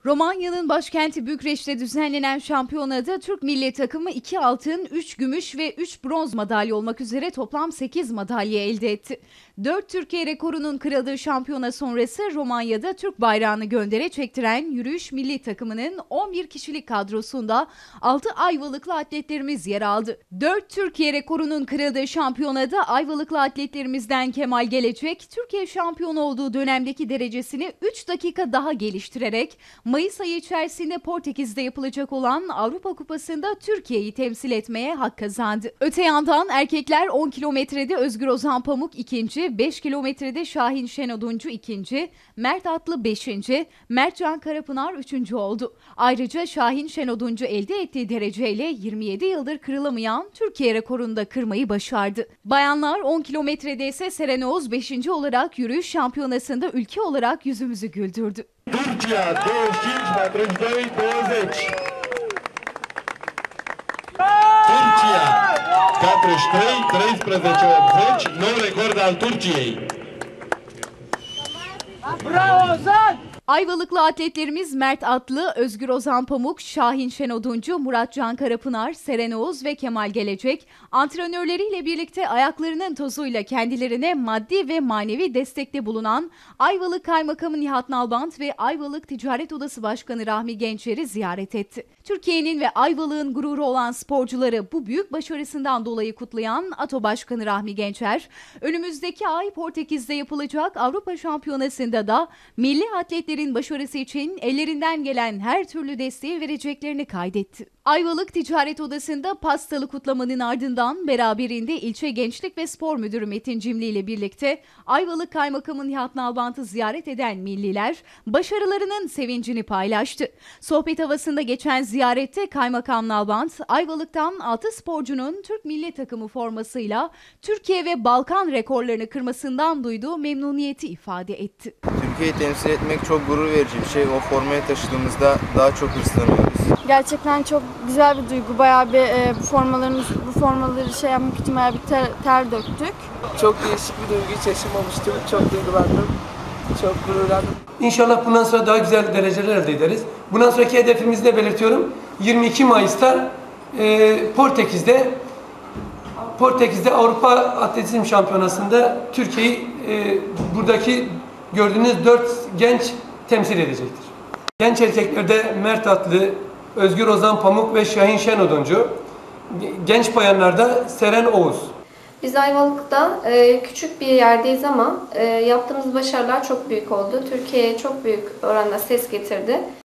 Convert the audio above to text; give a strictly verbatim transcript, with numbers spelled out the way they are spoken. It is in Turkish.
Romanya'nın başkenti Bükreş'te düzenlenen şampiyonada Türk milli takımı iki altın, üç gümüş ve üç bronz madalya olmak üzere toplam sekiz madalya elde etti. dört Türkiye rekorunun kırıldığı şampiyona sonrası Romanya'da Türk bayrağını göndere çektiren yürüyüş milli takımının on bir kişilik kadrosunda altı Ayvalıklı atletlerimiz yer aldı. dört Türkiye rekorunun kırıldığı şampiyonada Ayvalıklı atletlerimizden Kemal Gelecek, Türkiye şampiyonu olduğu dönemdeki derecesini üç dakika daha geliştirerek Mayıs ayı içerisinde Portekiz'de yapılacak olan Avrupa Kupası'nda Türkiye'yi temsil etmeye hak kazandı. Öte yandan erkekler on kilometrede Özgür Ozan Pamuk ikinci, beş kilometrede Şahin Şenoduncu ikinci, Mert Atlı beşinci, Mertcan Karapınar üçüncü oldu. Ayrıca Şahin Şenoduncu elde ettiği dereceyle yirmi yedi yıldır kırılamayan Türkiye rekorunu da kırmayı başardı. Bayanlar on kilometrede ise Seren Oğuz beşinci olarak yürüyüş şampiyonasında ülke olarak yüzümüzü güldürdü. Turcia douăzeci și cinci, patruzeci și doi, douăzeci. Turcia patruzeci și trei, treisprezece, optzeci, nou record al Turciei. Bravo Ozan! Ayvalıklı atletlerimiz Mert Atlı, Özgür Ozan Pamuk, Şahin Şenoduncu, Muratcan Karapınar, Seren Oğuz ve Kemal Gelecek, antrenörleriyle birlikte ayaklarının tozuyla kendilerine maddi ve manevi destekte bulunan Ayvalık Kaymakamı Nihat Nalbant ve Ayvalık Ticaret Odası Başkanı Rahmi Gençer'i ziyaret etti. Türkiye'nin ve Ayvalık'ın gururu olan sporcuları bu büyük başarısından dolayı kutlayan ATO Başkanı Rahmi Gençer, önümüzdeki ay Portekiz'de yapılacak Avrupa Şampiyonası'nda da milli atletlerin başarısı için ellerinden gelen her türlü desteği vereceklerini kaydetti. Ayvalık Ticaret Odası'nda pastalı kutlamanın ardından beraberinde ilçe Gençlik ve Spor Müdürü Metin Cimli ile birlikte Ayvalık Kaymakamı Nihat Nalbant'ı ziyaret eden milliler başarılarının sevincini paylaştı. Sohbet havasında geçen ziyarette Kaymakam Nalbant, Ayvalık'tan altı sporcunun Türk milli takımı formasıyla Türkiye ve Balkan rekorlarını kırmasından duyduğu memnuniyeti ifade etti. Türkiye'yi temsil etmek çok gurur verici bir şey. O formayı taşıdığımızda daha çok hırslanıyoruz. Gerçekten çok güzel bir duygu. Bayağı bir e, bu formaların bu formaları şey yapmak için bayağı bir ter, ter döktük. Çok değişik bir duygu hiç yaşamamıştım. Çok duygulandım. Çok gururlandım. İnşallah bundan sonra daha güzel dereceler elde ederiz. Bundan sonraki hedefimizi de belirtiyorum. yirmi iki Mayıs'ta e, Portekiz'de Portekiz'de Avrupa Atletizm Şampiyonası'nda Türkiye'yi e, buradaki gördüğünüz dört genç temsil edecektir. Genç erkeklerde Mert Atlı, Özgür Ozan Pamuk ve Şahin Şenoduncu. Genç bayanlarda Seren Oğuz. Biz Ayvalık'ta e, küçük bir yerdeyiz ama e, yaptığımız başarılar çok büyük oldu. Türkiye'ye çok büyük oranda ses getirdi.